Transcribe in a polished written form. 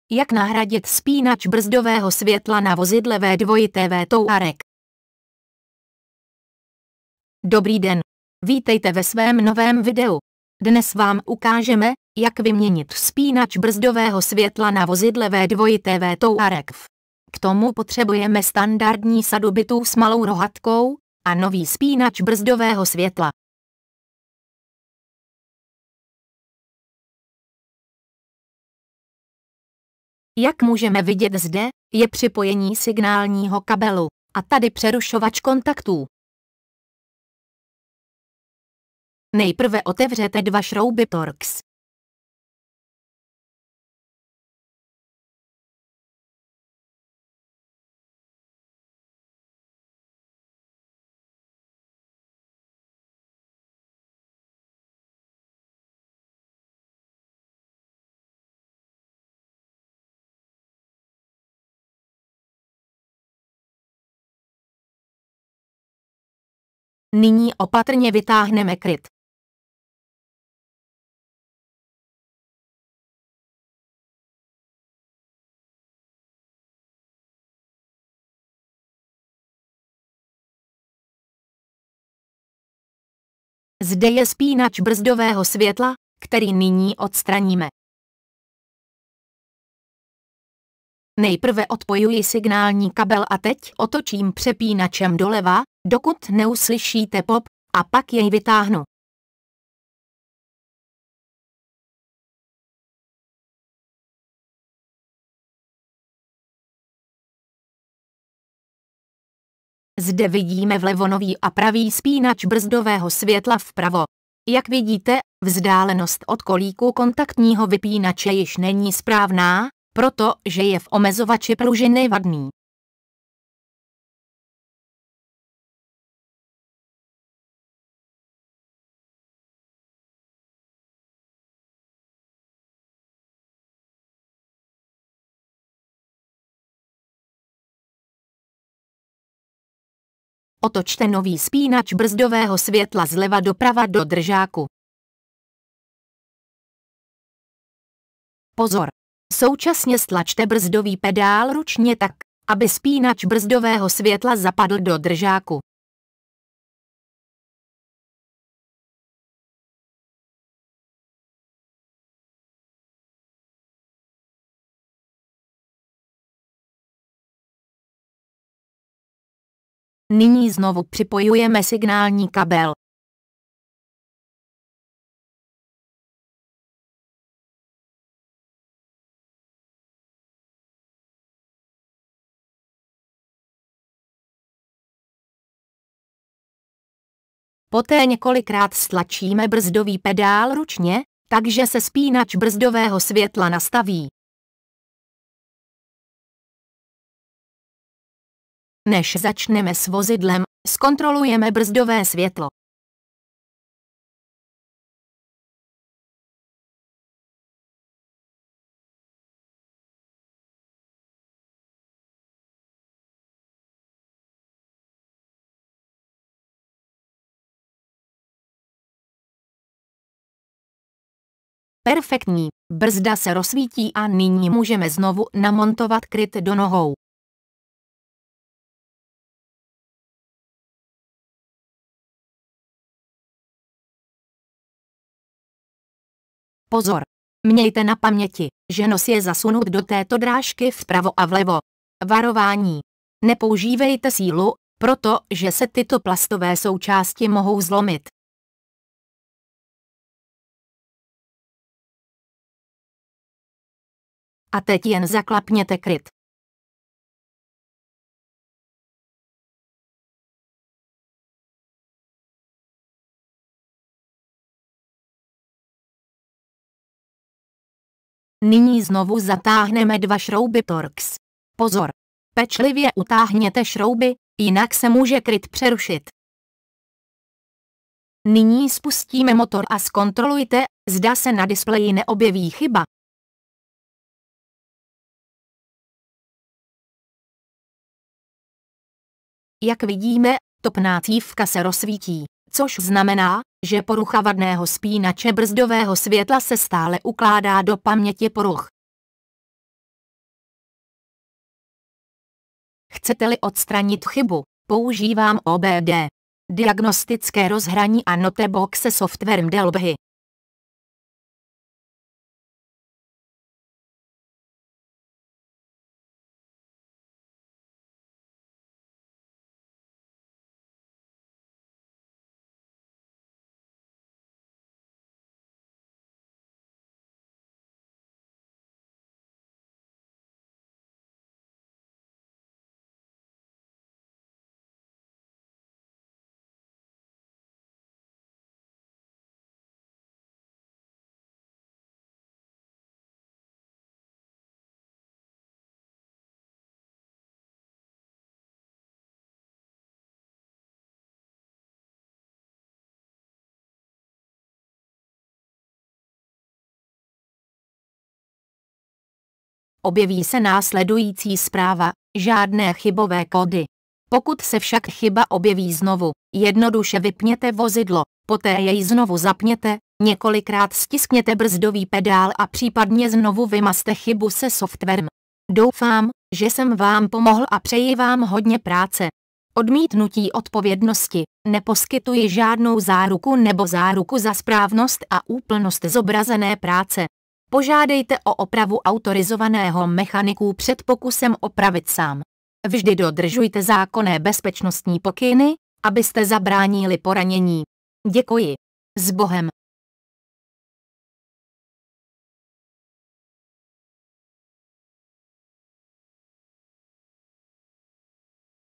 Jak nahradit spínač brzdového světla na vozidle V2 Touareg? Dobrý den. Vítejte ve svém novém videu. Dnes vám ukážeme, jak vyměnit spínač brzdového světla na vozidle V2 Touareg. K tomu potřebujeme standardní sadu bitů s malou rohatkou a nový spínač brzdového světla. Jak můžeme vidět zde, je připojení signálního kabelu a tady přerušovač kontaktů. Nejprve otevřete dva šrouby Torx. Nyní opatrně vytáhneme kryt. Zde je spínač brzdového světla, který nyní odstraníme. Nejprve odpojuji signální kabel a teď otočím přepínačem doleva, dokud neuslyšíte pop, a pak jej vytáhnu. Zde vidíme vlevo nový a pravý spínač brzdového světla vpravo. Jak vidíte, vzdálenost od kolíku kontaktního vypínače již není správná, protože je v omezovači pružiny vadný. Otočte nový spínač brzdového světla zleva doprava do držáku. Pozor! Současně stlačte brzdový pedál ručně tak, aby spínač brzdového světla zapadl do držáku. Nyní znovu připojujeme signální kabel. Poté několikrát stlačíme brzdový pedál ručně, takže se spínač brzdového světla nastaví. Než začneme s vozidlem, zkontrolujeme brzdové světlo. Perfektní, brzda se rozsvítí a nyní můžeme znovu namontovat kryt do nohou. Pozor! Mějte na paměti, že nos je zasunut do této drážky vpravo a vlevo. Varování! Nepoužívejte sílu, protože se tyto plastové součásti mohou zlomit. A teď jen zaklapněte kryt. Nyní znovu zatáhneme dva šrouby Torx. Pozor! Pečlivě utáhněte šrouby, jinak se může kryt přerušit. Nyní spustíme motor a zkontrolujte, zda se na displeji neobjeví chyba. Jak vidíme, topná cívka se rozsvítí, což znamená, že porucha vadného spínače brzdového světla se stále ukládá do paměti poruch. Chcete-li odstranit chybu, používám OBD. Diagnostické rozhraní a Notebook se softwarem Delphi. Objeví se následující zpráva, žádné chybové kódy. Pokud se však chyba objeví znovu, jednoduše vypněte vozidlo, poté jej znovu zapněte, několikrát stiskněte brzdový pedál a případně znovu vymazte chybu se softwarem. Doufám, že jsem vám pomohl a přeji vám hodně práce. Odmítnutí odpovědnosti, neposkytuji žádnou záruku nebo záruku za správnost a úplnost zobrazené práce. Požádejte o opravu autorizovaného mechaniku před pokusem opravit sám. Vždy dodržujte zákonné bezpečnostní pokyny, abyste zabránili poranění. Děkuji. S Bohem.